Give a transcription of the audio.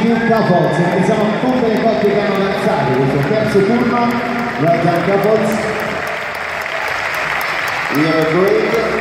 più couples, iniziamo tutte le coppie che hanno danzato questo terzo turno. Right hand couples. We have a break.